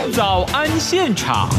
早安现场。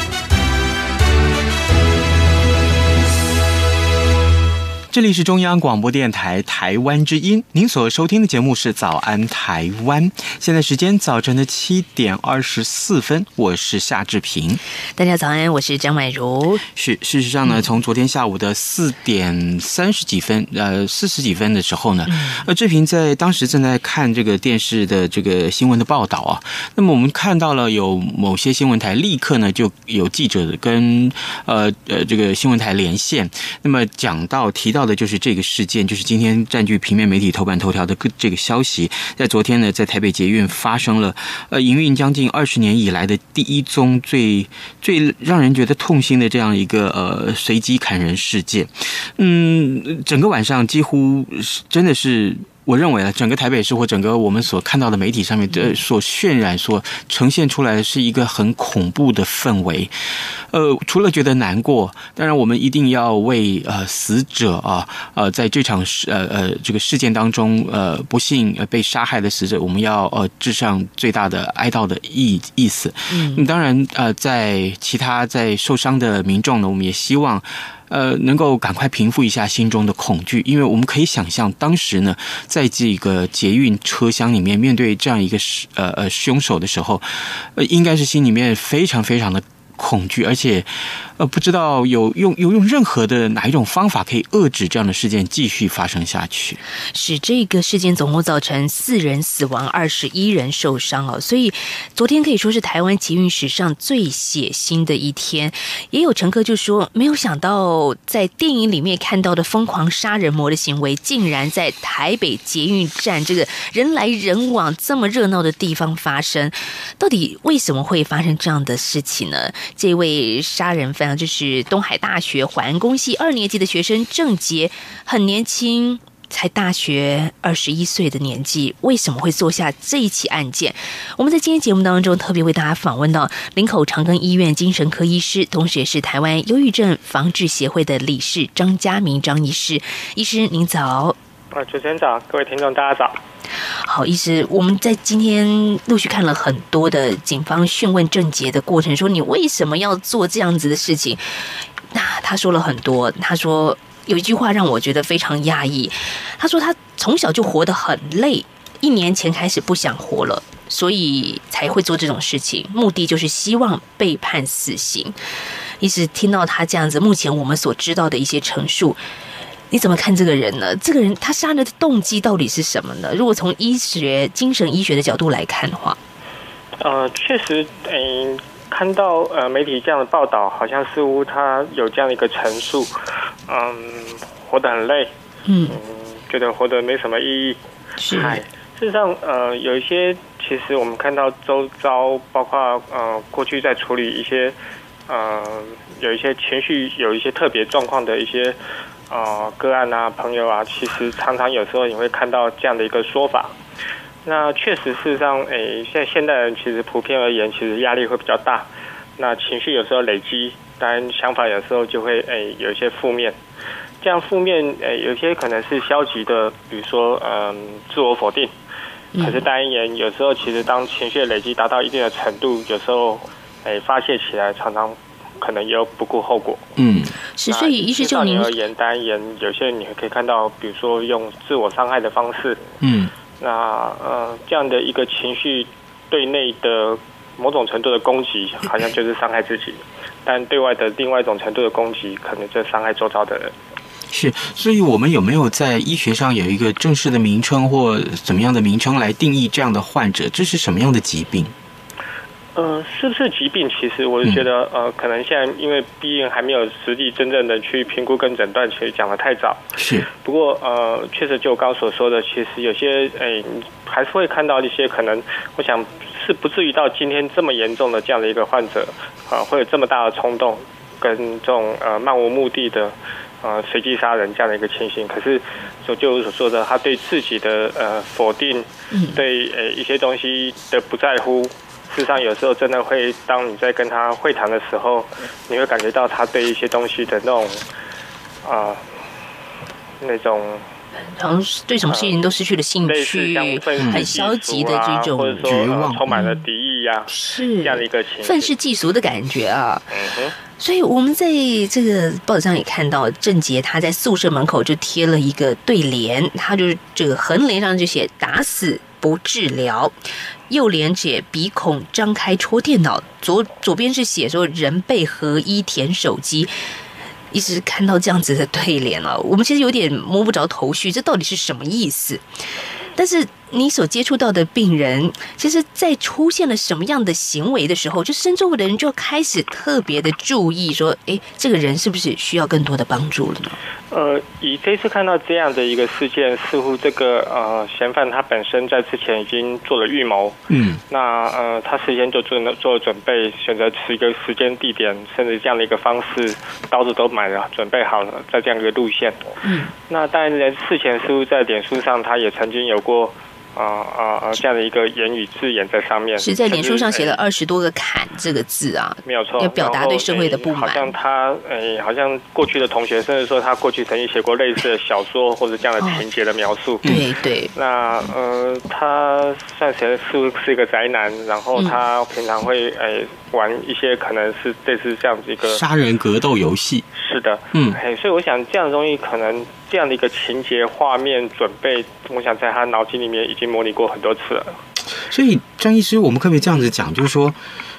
这里是中央广播电台台湾之音，您所收听的节目是早安台湾，现在时间早晨的7点24分，我是夏志平。 大家早安，我是张婉如。 事实上呢，从昨天下午的4点30几分40几分的时候呢，志平在当时正在看这个电视的这个新闻的报道啊，那么我们看到了有某些新闻台立刻呢就有记者跟这个新闻台连线，那么提到的就是这个事件，就是今天占据平面媒体头版头条的这个消息，在昨天呢，在台北捷运发生了营运将近20年以来的第一宗最让人觉得痛心的这样一个随机砍人事件。整个晚上几乎真的是。我认为啊，整个台北市或整个我们所看到的媒体上面的所渲染、所呈现出来的是一个很恐怖的氛围。除了觉得难过，当然我们一定要为死者在这场这个事件当中不幸被杀害的死者，我们要致上最大的哀悼的意思。当然在其他在受伤的民众呢，我们也希望。能够赶快平复一下心中的恐惧，因为我们可以想象，当时呢，在这个捷运车厢里面，面对这样一个凶手的时候，应该是心里面非常非常的恐惧，而且不知道有用任何的哪一种方法可以遏制这样的事件继续发生下去。 是这个事件总共造成4人死亡，21人受伤哦，所以昨天可以说是台湾捷运史上最血腥的一天。也有乘客就说，没有想到在电影里面看到的疯狂杀人魔的行为，竟然在台北捷运站这个人来人往这么热闹的地方发生。到底为什么会发生这样的事情呢？这位杀人犯就是东海大学环安工系2年级的学生郑捷，很年轻，才大学21岁的年纪，为什么会做下这一起案件？我们在今天节目当中特别为大家访问到林口长庚医院精神科医师，同时也是台湾忧郁症防治协会的理事张家明张医师。医师您早。 主持人早，各位听众大家早。 好，医师，我们在今天陆续看了很多的警方讯问郑捷的过程，说你为什么要做这样子的事情？那他说了很多，他说有一句话让我觉得非常压抑，他说他从小就活得很累，1年前开始不想活了，所以才会做这种事情，目的就是希望被判死刑。医师听到他这样子，目前我们所知道的一些陈述，你怎么看这个人呢？这个人他杀人的动机到底是什么呢？如果从精神医学的角度来看的话， 确实，看到媒体这样的报道，好像似乎他有这样的一个陈述，活得很累，觉得活得没什么意义。 是， 事实上，有一些其实我们看到周遭，包括过去在处理一些有一些情绪有一些特别状况的一些。个案啊，朋友啊，其实常常有时候你会看到这样的一个说法。那确实，事实上，现代人其实普遍而言，其实压力会比较大。那情绪有时候累积，当然想法有时候就会有一些负面。这样负面有些可能是消极的，比如说自我否定。可是当然有时候其实当情绪累积达到一定的程度，有时候发泄起来，常常可能也有不顾后果。 是，所以医师就您而言，当然有些人你可以看到，比如说用自我伤害的方式，那这样的一个情绪对内的某种程度的攻击，好像就是伤害自己，但对外的另外一种程度的攻击，可能就伤害周遭的人。 是，所以我们有没有在医学上有一个正式的名称或怎么样的名称来定义这样的患者？这是什么样的疾病？ 是不是疾病？其实我是觉得，可能现在因为毕竟还没有实际真正的去评估跟诊断，其实讲得太早。 是。不过确实就我刚刚所说的，其实有些还是会看到一些可能，我想是不至于到今天这么严重的这样的一个患者，会有这么大的冲动跟这种漫无目的的随机杀人这样的一个情形。可是就我所说的，他对自己的否定，对一些东西的不在乎。事实上，有时候真的会，当你在跟他会谈的时候，你会感觉到他对一些东西的那种好像是对什么事情都失去了兴趣，很消极的这种或者说绝望， 充满了敌意呀， 是这样的一个情绪， 愤世嫉俗的感觉啊。所以我们在这个报纸上也看到，郑捷他在宿舍门口就贴了一个对联，他就是这个横联上就写"打死不治疗"，右联写"鼻孔张开戳电脑"，左边是写说"人背合一舔手机"。一直看到这样子的对联啊，我们其实有点摸不着头绪，这到底是什么意思？但是你所接触到的病人，其实在出现了什么样的行为的时候，就身周围的人就开始特别的注意说，这个人是不是需要更多的帮助了呢？ 以这次看到这样的一个事件，似乎这个嫌犯他本身在之前已经做了预谋，那他事先就做了准备，选择一个时间、地点，甚至这样的一个方式，刀子都买了，准备好了，在这样一个路线。那当然，事前似乎在脸书上，他也曾经有过这样的一个言语字眼在上面， 是在脸书上写了20多个砍这个字啊， 没有错， 要表达对社会的不满。 好像他好像过去的同学，甚至说他过去曾经写过类似的小说或者这样的情节的描述。 对。 那他算是一个宅男，然后他平常会玩一些可能是类似这样子一个杀人格斗游戏。 是的，所以我想这样的东西，可能这样的一个情节画面准备，我想在他脑筋里面已经模拟过很多次了。 所以张医师，我们可不可以这样子讲，就是说，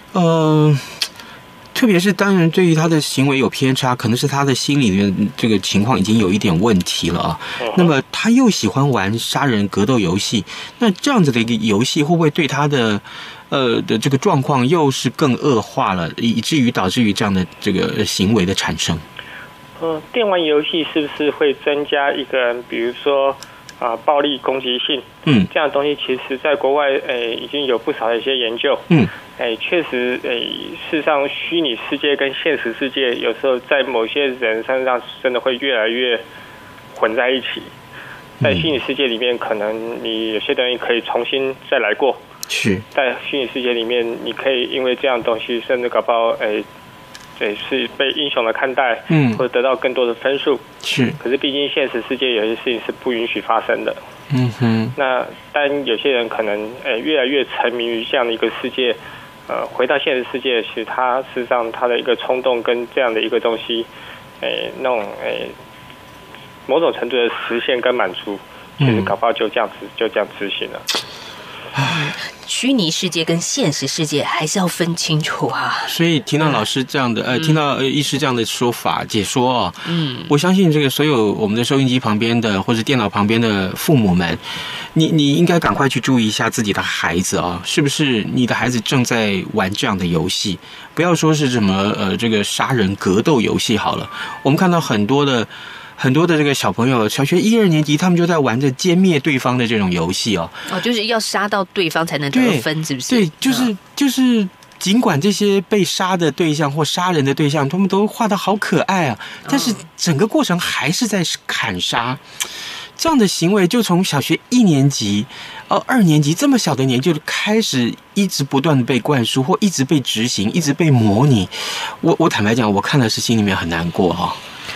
特别是当然对于他的行为有偏差，可能是他的心里面这个情况已经有一点问题了啊。那么他又喜欢玩杀人格斗游戏，那这样子的一个游戏会不会对他的这个状况又是更恶化了，以至于导致于这样的这个行为的产生？ 电玩游戏是不是会增加一个人，比如说暴力攻击性？这样的东西其实在国外已经有不少的一些研究。确实事实上虚拟世界跟现实世界有时候在某些人身上真的会越来越混在一起。在虚拟世界里面，可能你有些东西可以重新再来过。 是在虚拟世界里面，你可以因为这样的东西，甚至搞不好是被英雄的看待，或者得到更多的分数。是，可是毕竟现实世界有些事情是不允许发生的。那但有些人可能越来越沉迷于这样的一个世界，回到现实世界，其实他事实上他的一个冲动跟这样的一个东西，那种某种程度的实现跟满足，其实搞不好就这样执行了。 虚拟世界跟现实世界还是要分清楚啊。 所以听到老师这样的听到医师这样的说法解说我相信这个所有我们的收音机旁边的或者电脑旁边的父母们，你应该赶快去注意一下自己的孩子是不是你的孩子正在玩这样的游戏？不要说是什么这个杀人格斗游戏好了，我们看到很多的这个小朋友，小学1、2年级，他们就在玩着歼灭对方的这种游戏就是要杀到对方才能得分，是不是？ 对，就是尽管这些被杀的对象或杀人的对象，他们都画得好可爱啊，但是整个过程还是在砍杀。这样的行为就从小学1年级、2年级这么小的年纪就开始一直不断的被灌输，或一直被执行，一直被模拟。我坦白讲，我看的是心里面很难过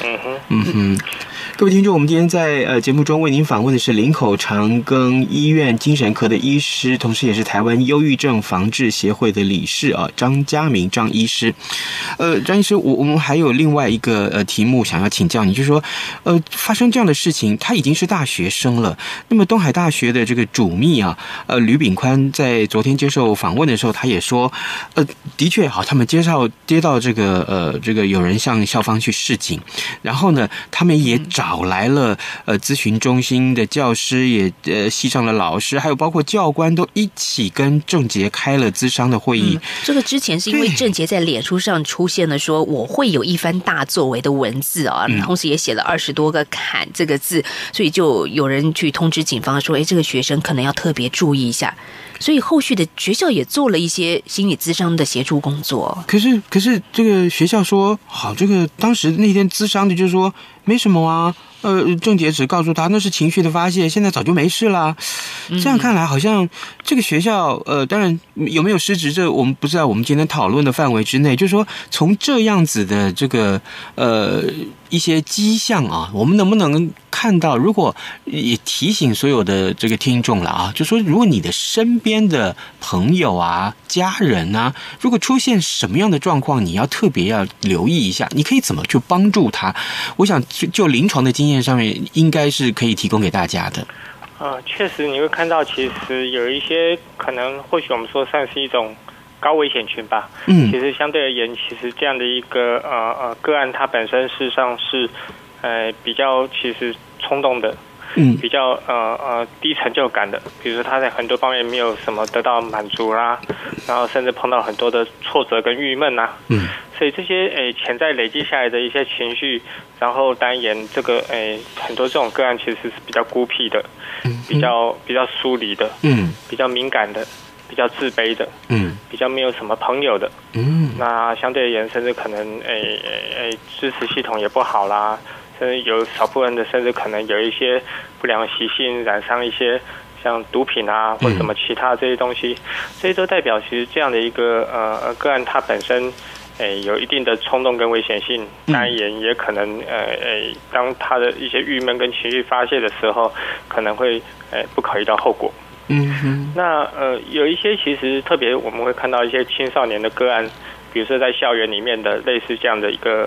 各位听众，我们今天在节目中为您访问的是林口长庚医院精神科的医师，同时也是台湾忧郁症防治协会的理事张家明张医师。张医师，我们还有另外一个题目想要请教你，就是说发生这样的事情，他已经是大学生了。那么东海大学的这个主秘吕炳宽在昨天接受访问的时候，他也说的确他们接到这个有人向校方去示警，然后呢他们也找来了咨询中心的教师，也系上了老师，还有包括教官都一起跟郑捷开了咨商的会议。 这个之前是因为郑捷在脸书上出现了说我会有一番大作为的文字同时也写了20多个砍这个字，所以就有人去通知警方说这个学生可能要特别注意一下。所以后续的学校也做了一些心理咨商的协助工作。可是这个学校说好，这个当时那天咨商的就是说没什么啊，郑捷只告诉他那是情绪的发泄，现在早就没事啦。这样看来好像这个学校当然有没有失职，这我们不知道，我们今天讨论的范围之内，就是说从这样子的这个一些迹象啊，我们能不能看到？如果也提醒所有的这个听众了啊，就说如果你的身边的朋友啊、家人啊，如果出现什么样的状况，你要特别要留意一下，你可以怎么去帮助他？我想就临床的经验上面，应该是可以提供给大家的。 确实你会看到，其实有一些可能，或许我们说算是一种高危险群吧。其实相对而言，其实这样的一个个案，它本身事实上是比较其实冲动的，比较低成就感的。比如说他在很多方面没有什么得到满足啦，然后甚至碰到很多的挫折跟郁闷啦。所以这些潜在累积下来的一些情绪，然后当然这个很多这种个案其实是比较孤僻的，比较疏离的，比较敏感的，比较自卑的，比较没有什么朋友的，那相对而言，甚至可能支持系统也不好啦，甚至有少部分的，甚至可能有一些不良习性，染上一些像毒品啊或者什么其他这些东西，这些都代表其实这样的一个个案，它本身有一定的冲动跟危险性，当然也可能当他的一些郁闷跟情绪发泄的时候，可能会不考虑到后果。那有一些其实特别我们会看到一些青少年的个案，比如说在校园里面的类似这样的一个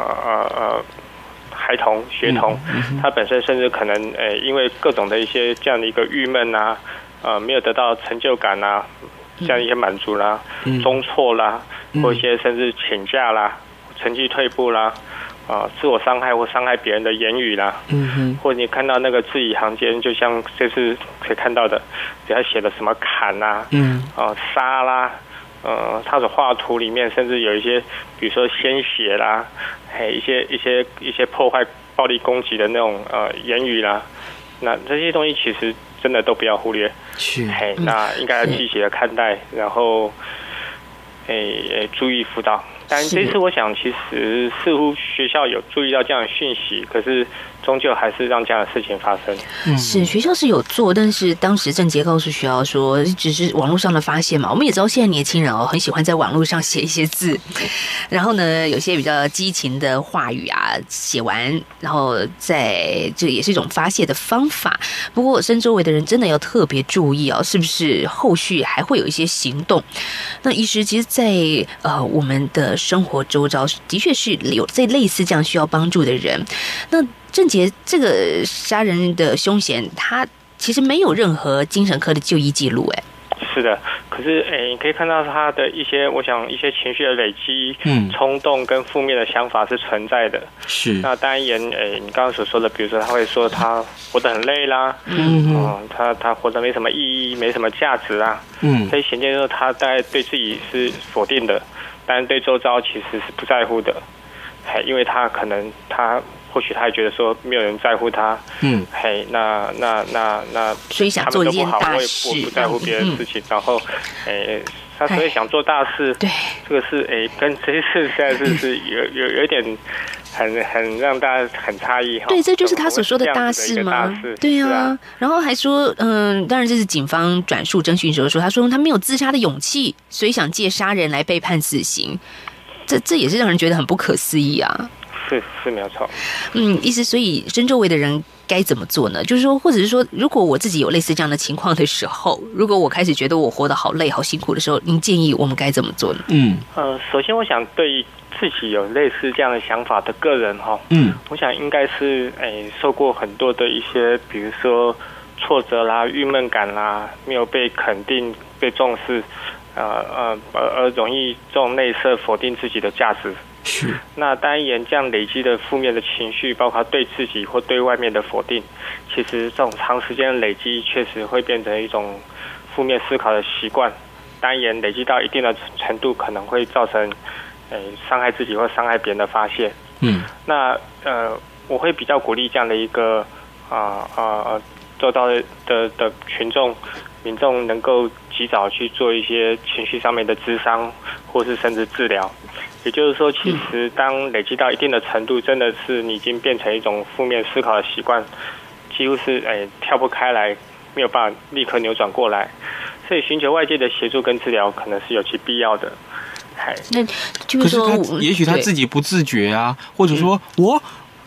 孩童学童，他本身甚至可能因为各种的一些这样的一个郁闷啊，没有得到成就感啊，这样一些满足啦，中辍啦，或一些甚至请假啦，成绩退步啦，自我伤害或伤害别人的言语啦，或者你看到那个字里行间，就像这次可以看到的，给他写的什么砍啦，杀啦，他的画图里面甚至有一些，比如说鲜血啦，一些破坏、暴力攻击的那种言语啦，那这些东西其实真的都不要忽略，那应该要积极的看待，然后注意辅导。但这次我想，其实似乎学校有注意到这样的讯息，可是终究还是让这样的事情发生。 是学校是有做，但是当时郑捷告诉学校说，只是网络上的发现嘛。我们也知道现在年轻人很喜欢在网络上写一些字，然后呢，有些比较激情的话语啊，写完，然后这也是一种发泄的方法。不过身周围的人真的要特别注意是不是后续还会有一些行动？那医师其实在我们的生活周遭的确是有这类似这样需要帮助的人。那郑捷这个杀人的凶嫌，他其实没有任何精神科的就医记录， 是的，可是你可以看到他的一些，我想一些情绪的累积，冲动跟负面的想法是存在的。是，那当然你刚刚所说的，比如说他会说他活得很累啦，他活得没什么意义，没什么价值啊，可以显见说他大概对自己是否定的，但是对周遭其实是不在乎的，因为他可能或许他还觉得说没有人在乎他，那所以想做一件大事， 我不在乎别人的事情，然后他所以想做大事， 对， 这个是跟这一次实在是有点很让大家很诧异。 对，这就是他所说的大事吗？对啊，然后还说，当然这是警方转述侦讯时候说，他说他没有自杀的勇气，所以想借杀人来被判死刑，这也是让人觉得很不可思议啊。 是没有错。 意思，所以身周围的人该怎么做呢？就是说，或者是说，如果我自己有类似这样的情况的时候，如果我开始觉得我活得好累、好辛苦的时候，您建议我们该怎么做呢？ 首先我想对自己有类似这样的想法的个人我想应该是受过很多的一些，比如说挫折啦、郁闷感啦，没有被肯定、被重视，而容易这种内射否定自己的价值。是，那当然这样累积的负面的情绪，包括对自己或对外面的否定，其实这种长时间的累积确实会变成一种负面思考的习惯。当然累积到一定的程度，可能会造成伤害自己或伤害别人的发泄。那我会比较鼓励这样的一个做到的民众能够及早去做一些情绪上面的咨商，或是甚至治疗。也就是说，其实当累积到一定的程度，真的是你已经变成一种负面思考的习惯，几乎是跳不开来，没有办法立刻扭转过来。所以寻求外界的协助跟治疗，可能是有其必要的。 那就是说， 可是也许他自己不自觉啊，或者说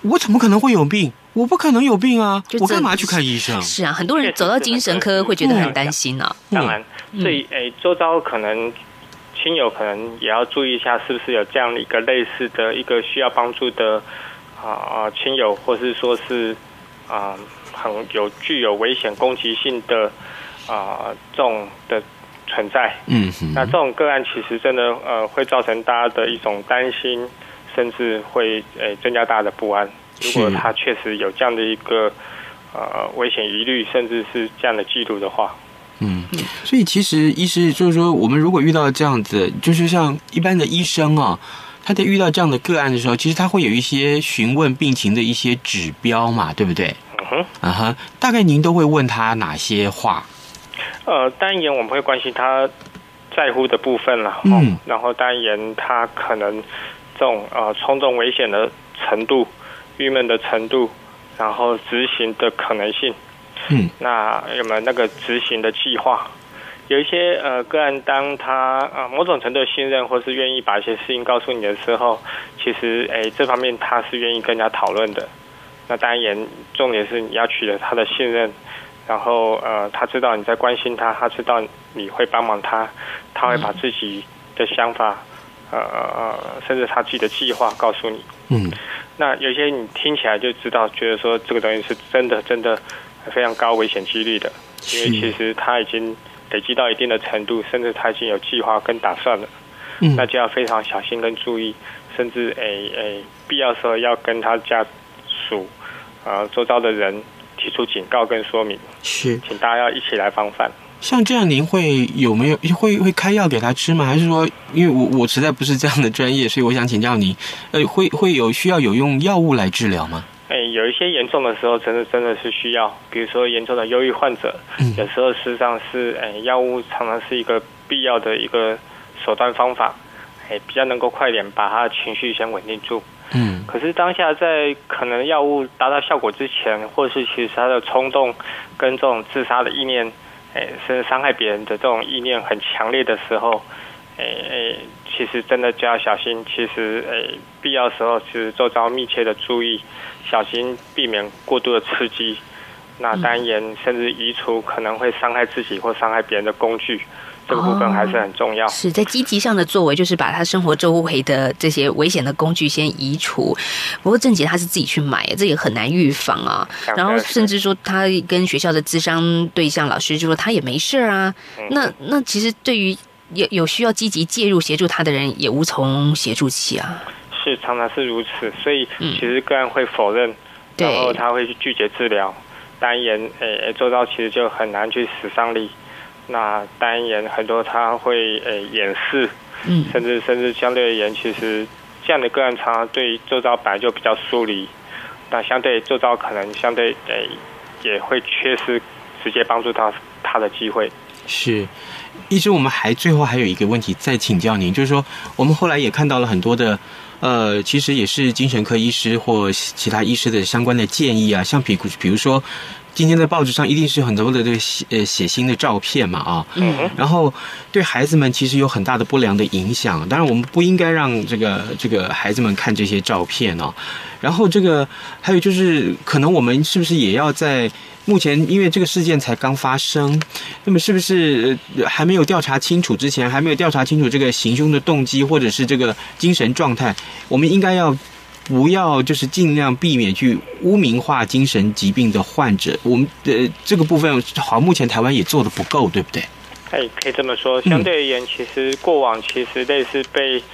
我怎么可能会有病？我不可能有病啊！我干嘛去看医生？ 是啊，很多人走到精神科会觉得很担心啊。 当然，所以周遭可能亲友可能也要注意一下，是不是有这样的一个类似的一个需要帮助的亲友，或是说是具有危险攻击性的这种的存在。那这种个案其实真的会造成大家的一种担心，甚至会增加大家的不安。如果他确实有这样的一个危险疑虑，甚至是这样的记录的话， 所以其实医师就是说，我们如果遇到这样子，就是像一般的医生啊，他在遇到这样的个案的时候，其实他会有一些询问病情的一些指标嘛，对不对？大概您都会问他哪些话？ 当然我们会关心他在乎的部分啦，然后当然他可能这种冲动危险的程度、郁闷的程度，然后执行的可能性，那有没有那个执行的计划？有一些个案，当他某种程度的信任，或是愿意把一些事情告诉你的时候，其实这方面他是愿意跟人家讨论的。那当然重点是你要取得他的信任，然后他知道你在关心他，他知道你会帮忙他，他会把自己的想法甚至他自己的计划告诉你。那有些你听起来就知道，觉得说这个东西是真的非常高危险几率的，因为其实他已经累积到一定的程度，甚至他已经有计划跟打算了。那就要非常小心跟注意，甚至必要时候要跟他家属周遭的人提出警告跟说明，请大家要一起来防范。 像这样，您有没有会开药给他吃吗？还是说，因为我实在不是这样的专业，所以我想请教你，会有需要有用药物来治疗吗？ 有一些严重的时候，真的是需要，比如说严重的忧郁患者，有时候事实上是药物常常是一个必要的一个手段方法，比较能够快点把他的情绪先稳定住。可是当下在可能药物达到效果之前，或是其实他的冲动跟这种自杀的意念，甚至伤害别人的这种意念很强烈的时候，其实真的就要小心。其实必要时候，其实周遭密切的注意，小心避免过度的刺激。那当然，甚至移除可能会伤害自己或伤害别人的工具。这个部分还是很重要。 是在积极上的作为，就是把他生活周围的这些危险的工具先移除。不过郑姐她是自己去买，这也很难预防啊。然后甚至说她跟学校的咨商对象老师就说她也没事啊。那其实对于有需要积极介入协助他的人，也无从协助起啊。 是，常常是如此。所以其实个案会否认，然后他会去拒绝治疗。当然，周遭其实就很难去使上力。那当然很多他会掩饰，甚至相对而言，其实这样的个案常常对周遭本来就比较疏离，那相对周遭可能相对也会缺失直接帮助到他的机会。 是，医师，我们最后还有一个问题再请教您，就是说我们后来也看到了很多的其实也是精神科医师或其他医师的相关的建议啊，像比如说。今天在报纸上一定是很多的这个血腥的照片嘛啊，然后对孩子们其实有很大的不良的影响。当然，我们不应该让这个孩子们看这些照片哦。然后还有就是，可能我们是不是也要在目前因为这个事件才刚发生，那么是不是还没有调查清楚之前，还没有调查清楚这个行凶的动机或者是这个精神状态，我们应该不要就是尽量避免去污名化精神疾病的患者。我们这个部分好像目前台湾也做得不够，对不对？ 可以这么说。相对而言，其实过往其实类似被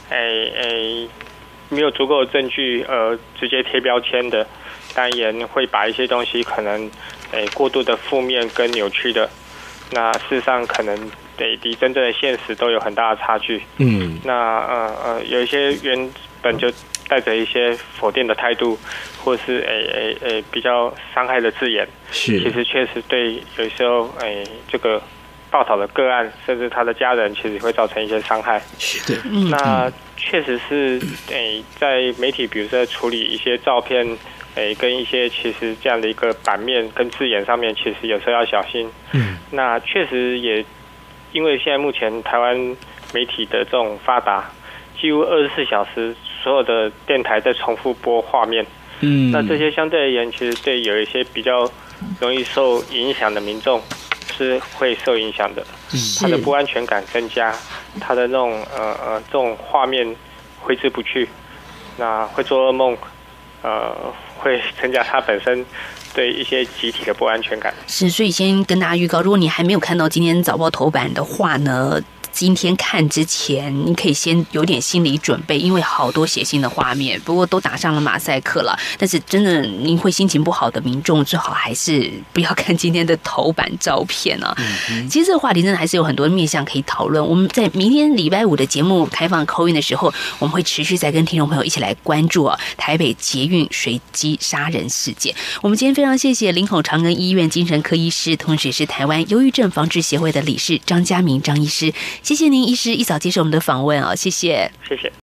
没有足够的证据直接贴标签的，当然会把一些东西可能过度的负面跟扭曲的，那事实上可能离真正的现实都有很大的差距。那有一些原本就带着一些否定的态度，或是比较伤害的字眼，其实确实对有时候这个报道的个案，甚至他的家人，其实会造成一些伤害。 是的， 那确实是在媒体，比如说在处理一些照片，跟一些其实这样的一个版面跟字眼上面，其实有时候要小心。那确实也因为现在目前台湾媒体的这种发达，几乎24小时所有的电台在重复播画面， 那这些相对而言，其实对有一些比较容易受影响的民众是会受影响的，他的不安全感增加，他的那种这种画面挥之不去，那会做噩梦，会增加他本身对一些集体的不安全感。 是，所以先跟大家预告，如果你还没有看到今天早报头版的话呢，今天看之前，你可以先有点心理准备，因为好多血腥的画面，不过都打上了马赛克了。但是真的，您会心情不好的民众，最好还是不要看今天的头版照片啊。其实这个话题真的还是有很多面向可以讨论。我们在明天礼拜五的节目开放 call in 的时候，我们会持续再跟听众朋友一起来关注台北捷运随机杀人事件。我们今天非常谢谢林口长庚医院精神科医师，同时也是台湾忧郁症防治协会的理事张嘉明张医师。谢谢您，医师一早接受我们的访问谢谢。 谢谢。